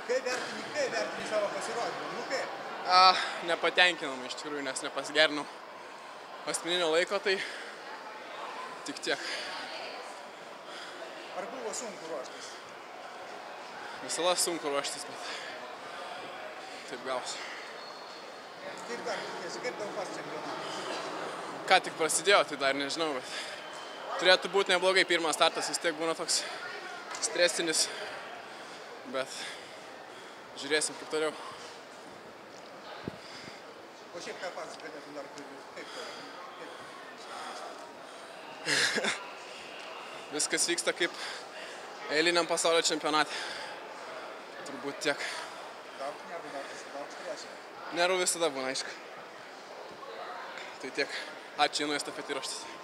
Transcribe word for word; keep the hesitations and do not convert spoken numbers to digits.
Kaip vertini, kaip vertini savo pasirodymą? Nu kaip? A, nepatenkinamai iš tikrųjų, nes nepasigerinau asmeninio laiko, tai tik tiek. Ar buvo sunku ruoštis? Visada sunku ruoštis, bet taip gausi. Kaip dar tikėsi, kaip tau pats čempionatas? Ką tik prasidėjo, tai dar nežinau, bet turėtų būti neblogai. Pirmas startas vis tiek būna toks stresinis, bet žiūrėsim kaip toliau. O šiaip ką pats galėtum dar kaip toliau? Viskas vyksta kaip eiliniam pasaulio čempionate. Turbūt tiek. Daug nervų, daug stresio. Nervų visada būna, aišku. Tai tiek. Ačiū, einu į estafetę ruoštis.